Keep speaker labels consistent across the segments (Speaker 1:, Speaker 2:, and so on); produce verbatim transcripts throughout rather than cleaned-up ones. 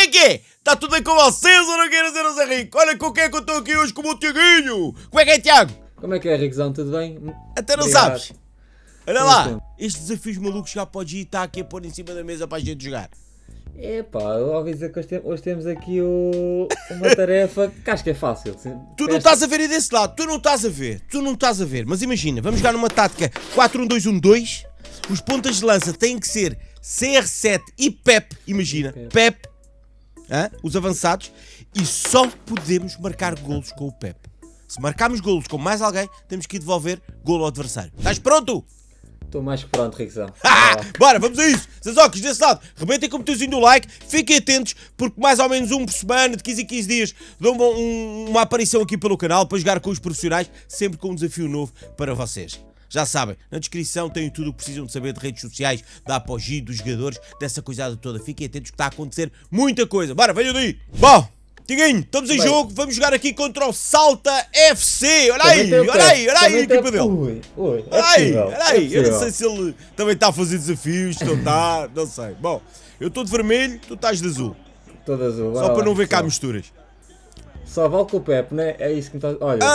Speaker 1: é que é? Está tudo bem com vocês ou não quero ser o Zé Rico? Olha com quem é que eu estou aqui hoje, com o meu Tiaguinho. Como é que é, Tiago?
Speaker 2: Como é que é, Riquezão? Tudo bem?
Speaker 1: Até não
Speaker 2: Obrigado.
Speaker 1: sabes. Olha lá, estes desafios malucos já podes ir estar aqui a pôr em cima da mesa para a gente jogar.
Speaker 2: Epá, eu ouvi dizer que hoje, tem- hoje temos aqui o- uma tarefa que acho que é fácil.
Speaker 1: Tu não estás a ver aí desse lado, tu não estás a ver, tu não estás a ver. Mas imagina, vamos jogar numa tática quatro um dois um dois. Os pontas de lança têm que ser C R sete e Pep, imagina,
Speaker 2: Pep.
Speaker 1: Pep, hã? Os avançados, e só podemos marcar golos com o Pep. Se marcarmos golos com mais alguém, temos que ir devolver golo ao adversário. Estás pronto?
Speaker 2: Estou mais que pronto, Riquezão.
Speaker 1: Ah,
Speaker 2: Bora lá.
Speaker 1: bora, vamos a isso! Sazocos, desse lado, rebentem com o botãozinho do like, fiquem atentos, porque mais ou menos um por semana, de quinze em quinze dias, dou uma, um- uma aparição aqui pelo canal para jogar com os profissionais, sempre com um desafio novo para vocês. Já sabem, na descrição têm tudo o que precisam de saber de redes sociais, da apogee, dos jogadores, dessa coisada toda. Fiquem atentos que está a acontecer muita coisa. Bora, venham daí! Bom, Tiguinho, estamos em
Speaker 2: Bem.
Speaker 1: jogo, vamos jogar aqui contra o Salta F C. Olha
Speaker 2: Também
Speaker 1: aí,
Speaker 2: tem o
Speaker 1: olha
Speaker 2: Pep.
Speaker 1: aí, olha aí a
Speaker 2: Também tem
Speaker 1: equipa
Speaker 2: o-
Speaker 1: dele.
Speaker 2: Ui, ui, é
Speaker 1: Olha aí,
Speaker 2: possível,
Speaker 1: olha
Speaker 2: é
Speaker 1: aí, eu não
Speaker 2: possível.
Speaker 1: sei se ele também está a fazer desafios, se não está, não sei. Bom, eu estou de vermelho, tu estás de azul.
Speaker 2: Todo azul.
Speaker 1: Só
Speaker 2: bora
Speaker 1: para
Speaker 2: lá,
Speaker 1: não ver cá
Speaker 2: pessoal.
Speaker 1: misturas.
Speaker 2: Só vale com o Pepe, né? É isso que me está. Olha,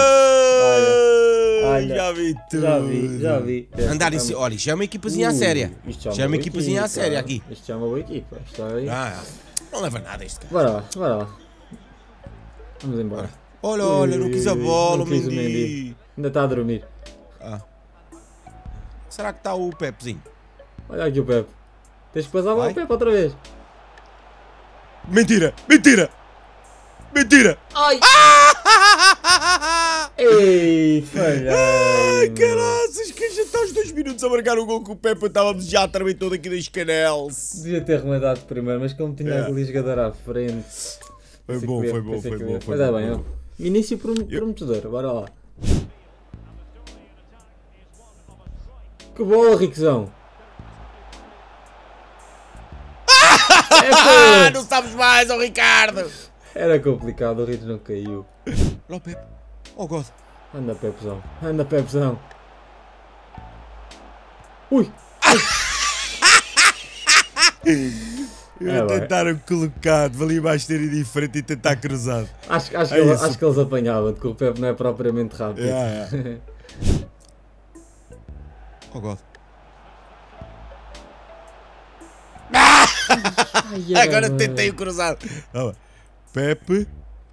Speaker 1: Ah,
Speaker 2: Olha,
Speaker 1: já vi tudo.
Speaker 2: já vi, já vi.
Speaker 1: Andar em
Speaker 2: Este
Speaker 1: si.
Speaker 2: é uma-
Speaker 1: Olha, isto é uma equipazinha à
Speaker 2: Ui,
Speaker 1: séria.
Speaker 2: isto é
Speaker 1: Já é uma
Speaker 2: boa
Speaker 1: equipazinha à
Speaker 2: equipa.
Speaker 1: séria aqui.
Speaker 2: Isto é uma boa equipa. Isto é...
Speaker 1: Ah, não leva nada isto, cara.
Speaker 2: Bora lá, bora lá. Vamos embora.
Speaker 1: Olha, olha, não quis a
Speaker 2: Ui,
Speaker 1: bola,
Speaker 2: não
Speaker 1: o
Speaker 2: quis o
Speaker 1: Mendy.
Speaker 2: Mendy. Ainda está a dormir.
Speaker 1: Ah. Será que está o Pepzinho?
Speaker 2: Olha aqui o Pepe. Tens que passar
Speaker 1: Vai.
Speaker 2: o Pepe outra vez.
Speaker 1: Mentira, mentira, mentira.
Speaker 2: Ai!
Speaker 1: Ah!
Speaker 2: Ei, falhei!
Speaker 1: Ai, caraças, que já está aos dois minutos a marcar o gol com o Pepe, estávamos já a tremer todo aqui das canelas.
Speaker 2: Devia ter rematado primeiro, mas como tinha
Speaker 1: Yeah.
Speaker 2: ali jogador à frente.
Speaker 1: Foi
Speaker 2: pensei
Speaker 1: bom,
Speaker 2: que ia-
Speaker 1: foi bom,
Speaker 2: pensei
Speaker 1: foi
Speaker 2: que
Speaker 1: bom,
Speaker 2: ia.
Speaker 1: foi
Speaker 2: Mas é
Speaker 1: bom,
Speaker 2: bem,
Speaker 1: foi
Speaker 2: ó.
Speaker 1: bom.
Speaker 2: Início prom- prometedor, bora lá. Que bola, Riquezão!
Speaker 1: Ah,
Speaker 2: É,
Speaker 1: não sabes mais, ó Ricardo.
Speaker 2: era complicado, o Ritos não caiu.
Speaker 1: Olha o Pepe, oh God.
Speaker 2: Anda, Pepezão, anda, Pepezão. Ui!
Speaker 1: Eu
Speaker 2: É,
Speaker 1: ia
Speaker 2: vai.
Speaker 1: tentar colocado, valia mais ter ido diferente e tentar cruzado.
Speaker 2: Acho, acho,
Speaker 1: É
Speaker 2: que, ele-
Speaker 1: isso.
Speaker 2: acho que eles apanhavam, porque o Pepe não é propriamente rápido.
Speaker 1: Yeah, Oh God.
Speaker 2: Ai,
Speaker 1: Agora
Speaker 2: ai,
Speaker 1: tentei o cruzado. Olha lá. Pepe.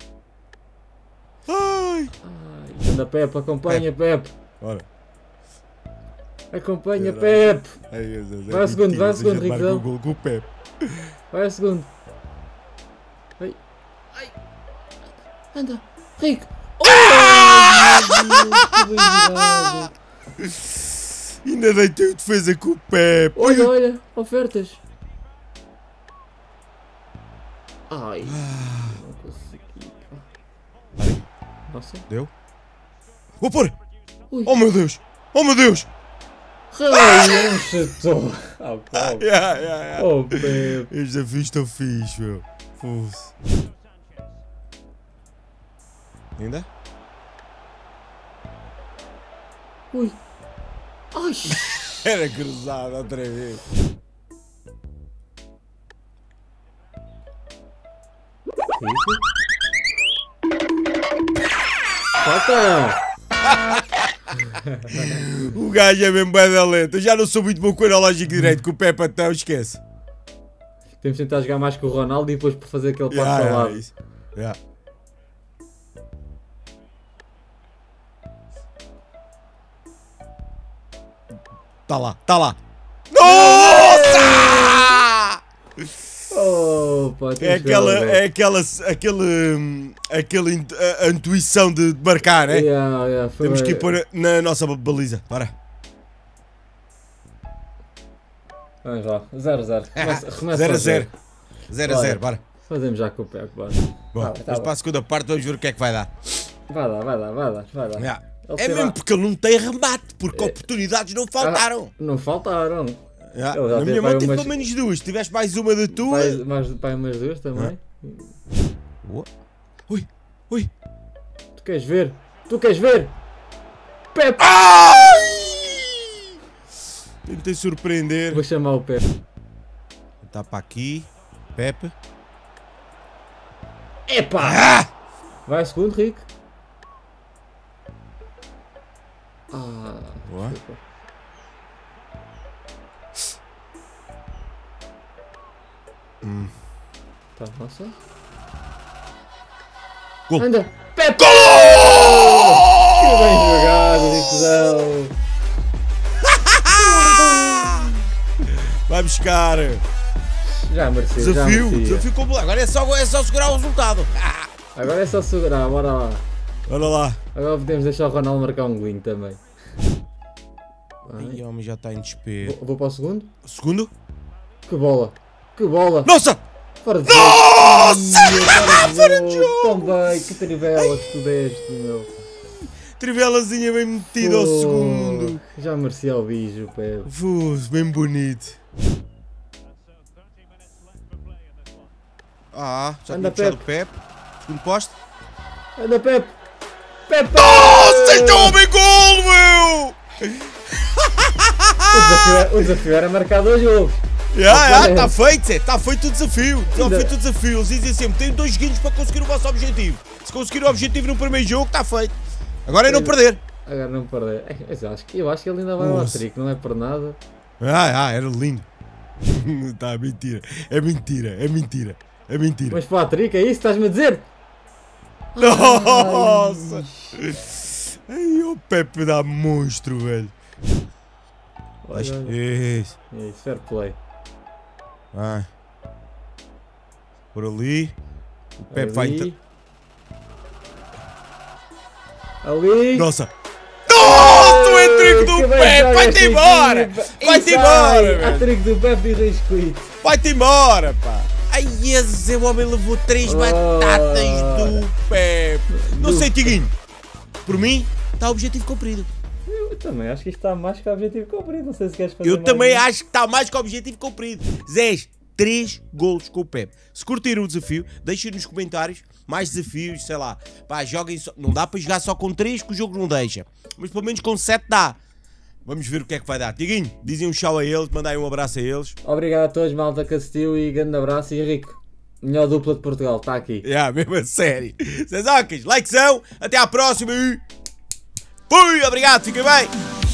Speaker 1: Ai.
Speaker 2: ai. Anda, Pepe, acompanha, Pepe.
Speaker 1: Ora.
Speaker 2: Acompanha,
Speaker 1: Caralho.
Speaker 2: Pepe.
Speaker 1: Ai, meu Deus, é
Speaker 2: Vai ao segundo,
Speaker 1: mentira,
Speaker 2: vai ao
Speaker 1: você
Speaker 2: segundo,
Speaker 1: já marca
Speaker 2: Ricardo.
Speaker 1: o gol com o Pepe.
Speaker 2: Vai ao segundo. Ai. Ai. Anda. Rico. Oh, meu Deus, que bem jogado.
Speaker 1: Ainda deitei o defesa com o Pepe.
Speaker 2: Olha, olha. Ofertas. Ai. Não consegui. pá. Nossa.
Speaker 1: Deu? Vou pôr!
Speaker 2: Ui.
Speaker 1: Oh meu Deus! Oh meu Deus!
Speaker 2: Ai, não chutou. Ah, pá.
Speaker 1: Yeah, yeah, yeah.
Speaker 2: Oh, Pepe.
Speaker 1: Estes desafios estão fixe, meu. Fuse. Ainda?
Speaker 2: Ui. Ai.
Speaker 1: Era cruzado outra vez.
Speaker 2: Falta.
Speaker 1: O gajo é mesmo bem da lenta. Eu já não sou muito bom com o analógico direito, com o Pepe até, esquece.
Speaker 2: Temos de tentar jogar mais com o Ronaldo e depois por fazer aquele passo
Speaker 1: Yeah,
Speaker 2: ao
Speaker 1: yeah,
Speaker 2: lado.
Speaker 1: isso. Yeah. Tá lá, tá lá. Nossa!
Speaker 2: Oh, pá,
Speaker 1: É
Speaker 2: temos que
Speaker 1: aquela,
Speaker 2: jogar.
Speaker 1: é aquela, aquele, hum, aquela int- a- a intuição de de marcar, né?
Speaker 2: Yeah, yeah, foi
Speaker 1: Temos que ir
Speaker 2: bem.
Speaker 1: pôr na nossa baliza. Bora.
Speaker 2: Vamos lá, zero a zero. Começa, começa
Speaker 1: zero a
Speaker 2: o
Speaker 1: zero.
Speaker 2: jogo.
Speaker 1: zero a
Speaker 2: Bora.
Speaker 1: zero, bora.
Speaker 2: Fazemos já com o Pepe, bora.
Speaker 1: Bom,
Speaker 2: Tá bem, tá
Speaker 1: vamos
Speaker 2: bem.
Speaker 1: para a segunda parte, vamos ver o que é que vai dar.
Speaker 2: Vai lá, vai lá, vai lá, vai lá.
Speaker 1: Yeah.
Speaker 2: Ele
Speaker 1: É
Speaker 2: teve
Speaker 1: mesmo
Speaker 2: a-
Speaker 1: porque ele não tem remate, porque oportunidades não faltaram.
Speaker 2: Não faltaram.
Speaker 1: Yeah.
Speaker 2: Ele já
Speaker 1: Na
Speaker 2: teve
Speaker 1: minha mão
Speaker 2: aí
Speaker 1: teve
Speaker 2: umas-
Speaker 1: pelo menos duas. Se tiveste mais uma da tua.
Speaker 2: Mais, mais, pai, umas duas também.
Speaker 1: Ui, ui.
Speaker 2: Tu queres ver? Tu queres ver? Pepe!
Speaker 1: Ai! Tentei surpreender.
Speaker 2: Vou chamar o Pepe.
Speaker 1: Está para aqui. Pepe.
Speaker 2: Epá!
Speaker 1: Ah!
Speaker 2: Vai segundo, Rico. Ah,
Speaker 1: Boa.
Speaker 2: desculpa.
Speaker 1: Hum.
Speaker 2: Tá, nossa.
Speaker 1: Gol.
Speaker 2: Anda! Pepe!
Speaker 1: Gol!
Speaker 2: Que bem jogado, Ricozão!
Speaker 1: Vai buscar.
Speaker 2: Já mereceu, já
Speaker 1: Desafio,
Speaker 2: merecia.
Speaker 1: desafio completo. Agora é só, é só segurar o resultado. Ah!
Speaker 2: Agora é só segurar, bora lá.
Speaker 1: Olha lá.
Speaker 2: Agora podemos deixar o Ronaldo marcar um golinho também.
Speaker 1: Ai, homem, já está em desespero.
Speaker 2: Vou, vou para o segundo?
Speaker 1: Segundo?
Speaker 2: Que bola! Que bola!
Speaker 1: Nossa!
Speaker 2: Fora de jogo!
Speaker 1: Nossa!
Speaker 2: Ai,
Speaker 1: Fora de jogo!
Speaker 2: Também, que trivela que tu deste, meu.
Speaker 1: Trivelazinha bem metida ao
Speaker 2: Pô,
Speaker 1: segundo.
Speaker 2: Já merecia o bicho, Pedro.
Speaker 1: Fuz, bem bonito. Ah, já
Speaker 2: Anda,
Speaker 1: tinha puxado o Pepe. Segundo poste.
Speaker 2: Anda, Pepe! Pepe!
Speaker 1: Nossa, este homem gol, meu!
Speaker 2: O desafio, era, o desafio era marcar dois golos.
Speaker 1: Já, já, está feito, Zé. Está feito o desafio. Está
Speaker 2: Ainda-
Speaker 1: feito o desafio. Eles dizem sempre, tem dois joguinhos para conseguir o vosso objetivo. Se conseguir o objetivo no primeiro jogo, está feito. Agora é não perder.
Speaker 2: Agora não perder. É, mas eu acho, que- eu acho que ele ainda vai ao
Speaker 1: Nossa.
Speaker 2: trick, não é por nada.
Speaker 1: Ah, ah, era lindo. Tá, mentira. É mentira, é mentira. É mentira.
Speaker 2: Mas para a trick, é isso que estás-me a dizer?
Speaker 1: Nossa! Ai, o Pepe dá monstro, velho.
Speaker 2: Olha, olha.
Speaker 1: Isso.
Speaker 2: É isso, fair play.
Speaker 1: Vai. Por ali. O Pepe vai entrar.
Speaker 2: Ali. Ali.
Speaker 1: Nossa! Nossa, o hat-trick do
Speaker 2: Que bem
Speaker 1: Pepe!
Speaker 2: joga
Speaker 1: Vai-te
Speaker 2: esta
Speaker 1: embora!
Speaker 2: equipa.
Speaker 1: Vai-te
Speaker 2: E sai.
Speaker 1: embora,
Speaker 2: A
Speaker 1: velho!
Speaker 2: trick do Pepe e Risquito.
Speaker 1: Vai-te embora, pá! Ai, esse o homem levou três
Speaker 2: Oh.
Speaker 1: batatas do Pepe! Não
Speaker 2: Do
Speaker 1: sei, Tiguinho. Por mim, está o objetivo cumprido.
Speaker 2: Eu também acho que isto está mais que o objetivo cumprido. Não sei se queres fazer
Speaker 1: Eu
Speaker 2: mais
Speaker 1: também
Speaker 2: um.
Speaker 1: acho que está mais que o objetivo cumprido. Zés, três golos com o Pepe. Se curtiram o desafio, deixem nos comentários mais desafios, sei lá. Pá, joguem só. Não dá para jogar só com três que o jogo não deixa. Mas pelo menos com sete dá. Vamos ver o que é que vai dar. Tiguinho, dizem um tchau a eles, mandai um abraço a eles.
Speaker 2: Obrigado a todos, malta que assistiu e grande abraço. E Rico, melhor dupla de Portugal, está aqui.
Speaker 1: É, yeah, mesmo a série. Zezocas, likezão, até à próxima e... Fui, obrigado, fiquem bem.